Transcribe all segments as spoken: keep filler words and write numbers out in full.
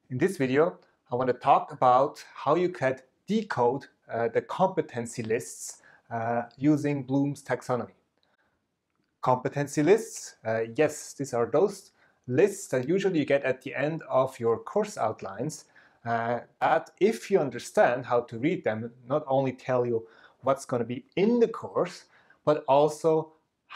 In this video, I want to talk about how you can decode uh, the competency lists uh, using Bloom's taxonomy. Competency lists, uh, yes, these are those lists that usually you get at the end of your course outlines uh, that, if you understand how to read them, not only tell you what's going to be in the course, but also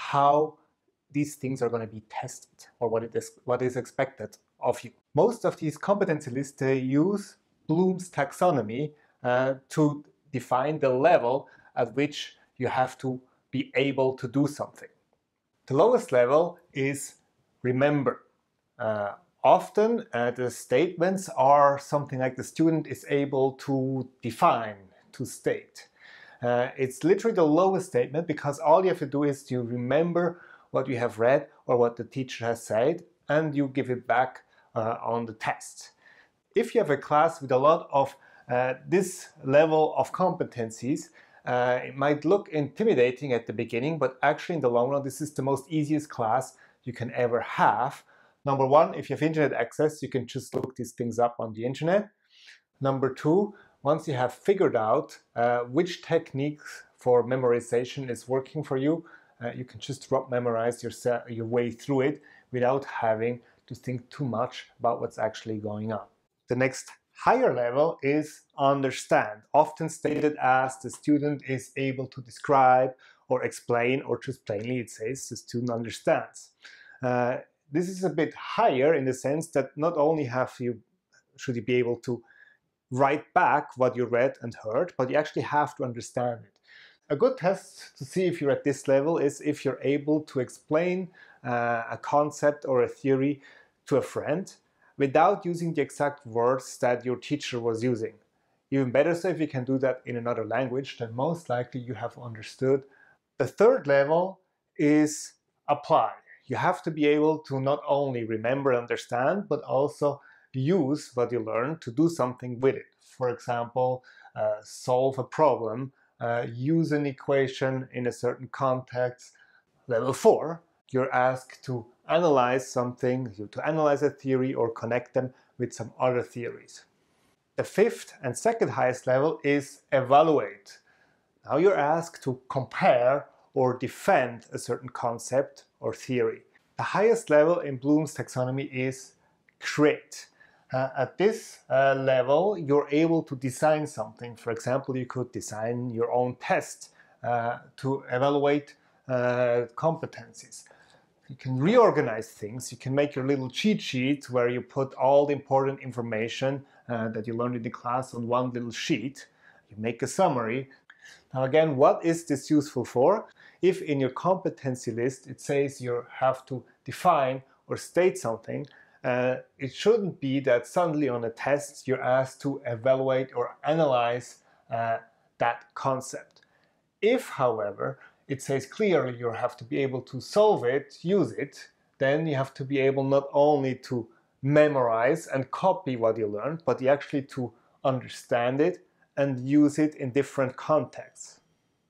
how these things are going to be tested, or what it is, what is expected of you. Most of these competency lists, they use Bloom's taxonomy uh, to define the level at which you have to be able to do something. The lowest level is remember. Uh, often uh, the statements are something like the student is able to define, to state. Uh, it's literally the lowest statement because all you have to do is to remember what you have read or what the teacher has said, and you give it back uh, on the test. If you have a class with a lot of uh, this level of competencies, uh, it might look intimidating at the beginning, but actually in the long run, this is the most easiest class you can ever have. Number one, if you have internet access, you can just look these things up on the internet. Number two, once you have figured out uh, which techniques for memorization is working for you, uh, you can just drop memorize your, your way through it without having to think too much about what's actually going on. The next higher level is understand, often stated as the student is able to describe or explain, or just plainly it says the student understands. Uh, this is a bit higher in the sense that not only have you, should you be able to write back what you read and heard, but you actually have to understand it. A good test to see if you're at this level is if you're able to explain uh, a concept or a theory to a friend without using the exact words that your teacher was using. Even better so if you can do that in another language, then most likely you have understood. The third level is apply. You have to be able to not only remember and understand, but also use what you learn to do something with it. For example, uh, solve a problem, uh, use an equation in a certain context. Level four, you're asked to analyze something, to analyze a theory or connect them with some other theories. The fifth and second highest level is evaluate. Now you're asked to compare or defend a certain concept or theory. The highest level in Bloom's taxonomy is create. Uh, at this uh, level, you're able to design something. For example, you could design your own test uh, to evaluate uh, competencies. You can reorganize things. You can make your little cheat sheet where you put all the important information uh, that you learned in the class on one little sheet. You make a summary. Now again, what is this useful for? If in your competency list it says you have to define or state something, uh, it shouldn't be that suddenly on a test you're asked to evaluate or analyze uh, that concept. If, however, it says clearly you have to be able to solve it, use it, then you have to be able not only to memorize and copy what you learned, but actually to understand it and use it in different contexts.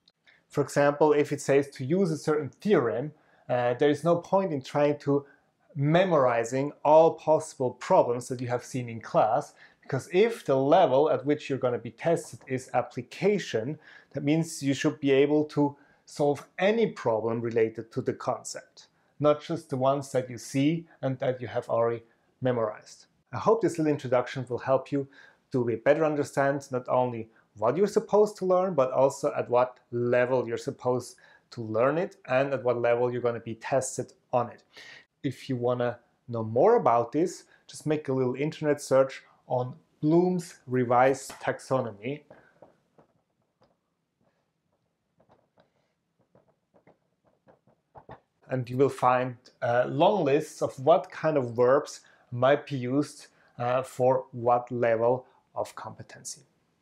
For example, if it says to use a certain theorem, uh, there is no point in trying to memorizing all possible problems that you have seen in class, because if the level at which you're going to be tested is application, that means you should be able to solve any problem related to the concept, not just the ones that you see and that you have already memorized. I hope this little introduction will help you to better understand not only what you're supposed to learn, but also at what level you're supposed to learn it and at what level you're going to be tested on it. If you want to know more about this, just make a little internet search on Bloom's revised taxonomy. And you will find uh, long lists of what kind of verbs might be used uh, for what level of competency.